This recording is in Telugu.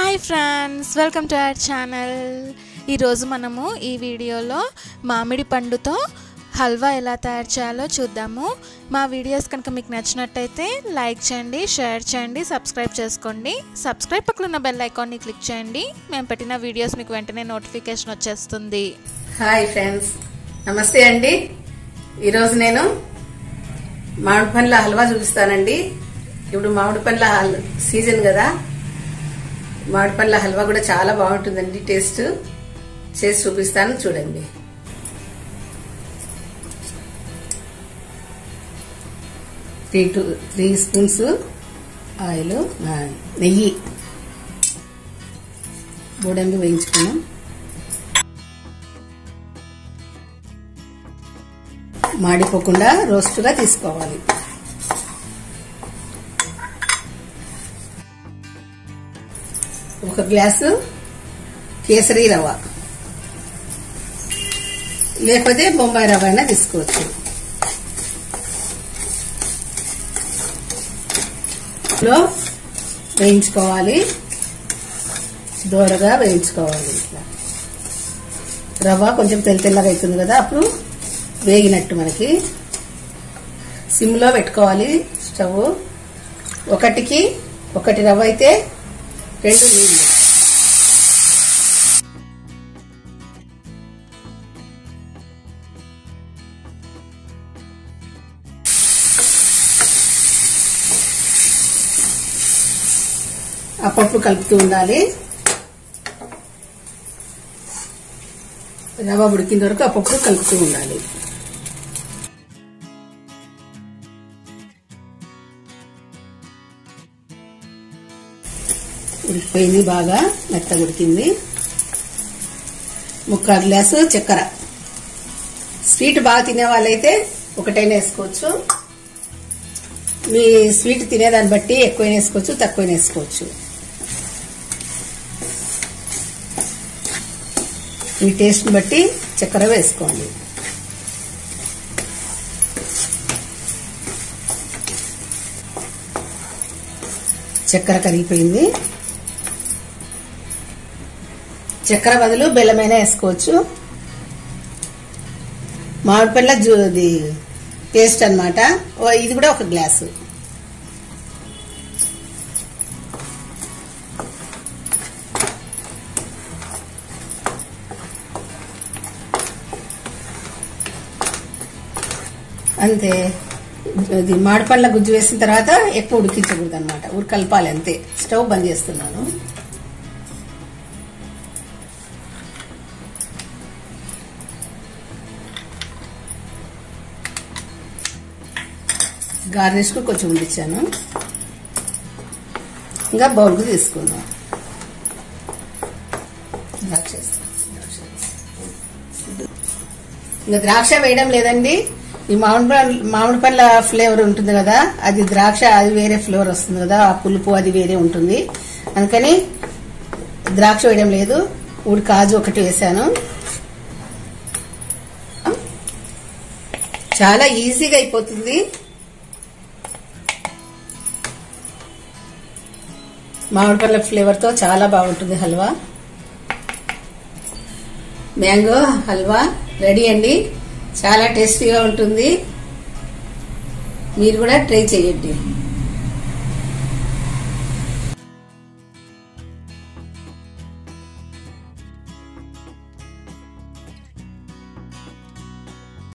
Hi friends, welcome to our channel. ఈరోజు మనము ఈ వీడియోలో మామిడి పండుతో హల్వా ఎలా తయారు చేయాలో చూద్దాము. మా వీడియోస్ కనుక మీకు నచ్చినట్టయితే లైక్ చేయండి, షేర్ చేయండి, సబ్స్క్రైబ్ చేసుకోండి. సబ్స్క్రైబ్ పక్కన ఉన్న బెల్ ఐకాన్ని క్లిక్ చేయండి. మేము పెట్టిన వీడియోస్ మీకు వెంటనే నోటిఫికేషన్ వచ్చేస్తుంది. హాయ్ ఫ్రెండ్స్, నమస్తే అండి. ఈరోజు నేను మామిడి పండ్ల హల్వా చూపిస్తానండి. ఇప్పుడు మామిడి పండ్ల సీజన్ కదా, మామిడి పండ్ల హల్వా కూడా చాలా బాగుంటుందండి. టేస్ట్ చేసి చూపిస్తాను, చూడండి. త్రీ స్పూన్స్ ఆయిల్, నెయ్యి, బోడంగి వేయించుకున్నాం. మాడిపోకుండా రోస్ట్గా తీసుకోవాలి. ఒక గ్లాసు కేసరి రవ్వ, లేకపోతే బొంబాయి రవ్వ అయినా తీసుకోవచ్చు. వేయించుకోవాలి, దోరగా వేయించుకోవాలి. ఇట్లా రవ్వ కొంచెం తెల్లగా అవుతుంది కదా, అప్పుడు వేగినట్టు. మనకి సిమ్లో పెట్టుకోవాలి స్టవ్. ఒకటి రవ్వ అయితే 2 నీళ్ళు. అప్పుడప్పుడు కలుపుతూ ఉండాలి. రవ్వ ఉడికిన వరకు అప్పుడప్పుడు కలుపుతూ ఉండాలి. ఉడికిపోయింది, బాగా మెత్తగా ఉడికింది. 1/4 గ్లాసు చక్కెర. స్వీట్ బాగా తినే వాళ్ళైతే ఒకటైనా వేసుకోవచ్చు. మీ స్వీట్ తినేదాన్ని బట్టి ఎక్కువైనా వేసుకోవచ్చు, తక్కువైనా వేసుకోవచ్చు. మీ టేస్ట్ని బట్టి చక్కెర వేసుకోండి. చక్కెర కరిగిపోయింది. చక్కెర బదులు బెల్లమైనా వేసుకోవచ్చు. మామిడి పండ్ల పేస్ట్ అన్నమాట. ఇది కూడా 1 గ్లాసు. అంతే. మామిడి పండ్ల గుజ్జు వేసిన తర్వాత ఎక్కువ ఉడికించకూడదు అనమాట, కలపాలి అంతే. స్టవ్ బంద్ చేస్తున్నాను. గార్నిష్ కు కొంచెం ఉండిచ్చాను. ఇంకా బౌల్కు తీసుకుందాం. ఇంకా ద్రాక్ష వేయడం లేదండి. ఈ మామిడి పండ్ల ఫ్లేవర్ ఉంటుంది కదా, అది ద్రాక్ష, అది వేరే ఫ్లేవర్ వస్తుంది కదా, ఆ పులుపు అది వేరే ఉంటుంది. అందుకని ద్రాక్ష వేయడం లేదు. కాజు ఒకటి వేసాను. చాలా ఈజీగా అయిపోతుంది. మామిడి పండ్ల ఫ్లేవర్ తో చాలా బాగుంటుంది హల్వా. మ్యాంగో హల్వా రెడీ అండి. చాలా టేస్టీగా ఉంటుంది. మీరు కూడా ట్రై చేయండి.